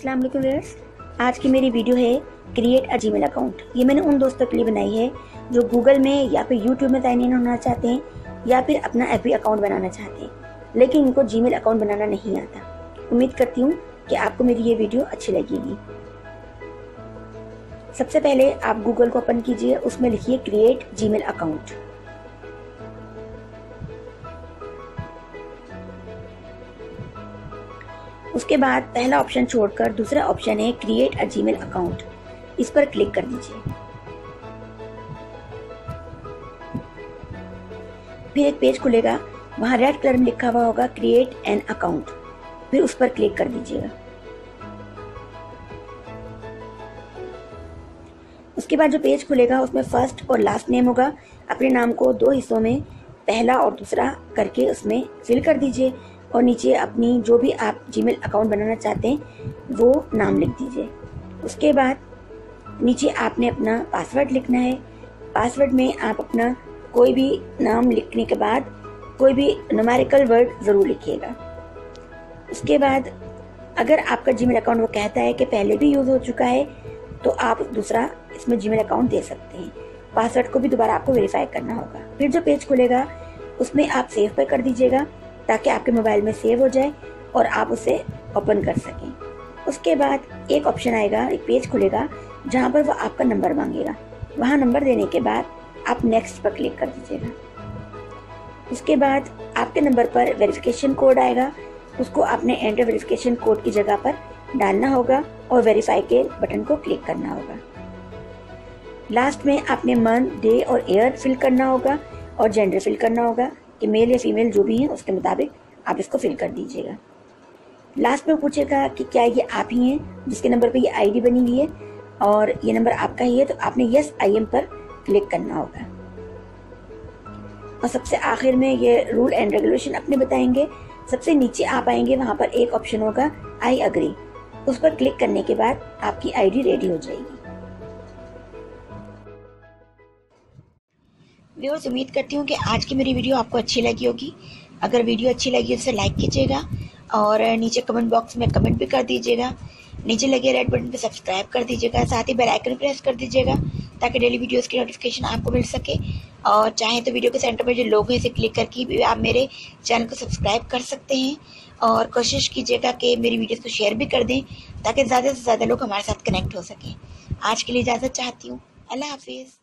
अस्सलाम वालेकुम व्यूअर्स। आज की मेरी वीडियो है क्रिएट अ जीमेल अकाउंट। ये मैंने उन दोस्तों के लिए बनाई है जो गूगल में या फिर यूट्यूब में साइन इन होना चाहते हैं या फिर अपना एफबी अकाउंट बनाना चाहते हैं, लेकिन इनको जीमेल अकाउंट बनाना नहीं आता। उम्मीद करती हूँ कि आपको मेरी ये वीडियो अच्छी लगेगी। सबसे पहले आप गूगल को ओपन कीजिए, उसमें लिखिए क्रिएट जीमेल अकाउंट। उसके बाद पहला ऑप्शन छोड़कर दूसरा ऑप्शन है क्रिएट अ जीमेल अकाउंट, इस पर क्लिक कर दीजिए। फिर एक पेज खुलेगा, वहां रेड कलर में लिखा हुआ होगा क्रिएट एन अकाउंट, फिर उस पर क्लिक कर दीजिएगा। उसके बाद जो पेज खुलेगा उसमें फर्स्ट और लास्ट नेम होगा। अपने नाम को 2 हिस्सों में पहला और दूसरा करके उसमें फिल कर दीजिए और नीचे अपनी जो भी आप जीमेल अकाउंट बनाना चाहते हैं वो नाम लिख दीजिए। उसके बाद नीचे आपने अपना पासवर्ड लिखना है। पासवर्ड में आप अपना कोई भी नाम लिखने के बाद कोई भी न्यूमेरिकल वर्ड ज़रूर लिखिएगा। उसके बाद अगर आपका जीमेल अकाउंट वो कहता है कि पहले भी यूज़ हो चुका है तो आप दूसरा इसमें जीमेल अकाउंट दे सकते हैं। पासवर्ड को भी दोबारा आपको वेरीफाई करना होगा। फिर जो पेज खुलेगा उसमें आप सेव पर कर दीजिएगा ताकि आपके मोबाइल में सेव हो जाए और आप उसे ओपन कर सकें। उसके बाद एक ऑप्शन आएगा, एक पेज खुलेगा जहां पर वो आपका नंबर मांगेगा। वहां नंबर देने के बाद आप नेक्स्ट पर क्लिक कर दीजिएगा। उसके बाद आपके नंबर पर वेरिफिकेशन कोड आएगा, उसको आपने एंटर वेरिफिकेशन कोड की जगह पर डालना होगा और वेरीफाई के बटन को क्लिक करना होगा। लास्ट में आपने मंथ, डे और ईयर फिल करना होगा और जेंडर फिल करना होगा कि मेल या फीमेल जो भी है उसके मुताबिक आप इसको फिल कर दीजिएगा। लास्ट में पूछेगा कि क्या ये आप ही हैं जिसके नंबर पे ये आईडी बनी हुई है और ये नंबर आपका ही है, तो आपने यस आई एम पर क्लिक करना होगा। और सबसे आखिर में ये रूल एंड रेगुलेशन अपने बताएंगे। सबसे नीचे आप आएंगे, वहां पर एक ऑप्शन होगा आई अग्री, उस पर क्लिक करने के बाद आपकी आईडी रेडी हो जाएगी। व्यूअर्स, उम्मीद करती हूँ कि आज की मेरी वीडियो आपको अच्छी लगी होगी। अगर वीडियो अच्छी लगी तो इसे लाइक कीजिएगा और नीचे कमेंट बॉक्स में कमेंट भी कर दीजिएगा। नीचे लगे रेड बटन पे सब्सक्राइब कर दीजिएगा, साथ ही बेल आइकन प्रेस कर दीजिएगा ताकि डेली वीडियोस की नोटिफिकेशन आपको मिल सके। और चाहें तो वीडियो के सेंटर पर जो लोगो है इसे क्लिक करके भी आप मेरे चैनल को सब्सक्राइब कर सकते हैं। और कोशिश कीजिएगा कि मेरी वीडियोस को शेयर भी कर दें ताकि ज़्यादा से ज़्यादा लोग हमारे साथ कनेक्ट हो सकें। आज के लिए इजाज़त चाहती हूँ। अल्लाह हाफिज़।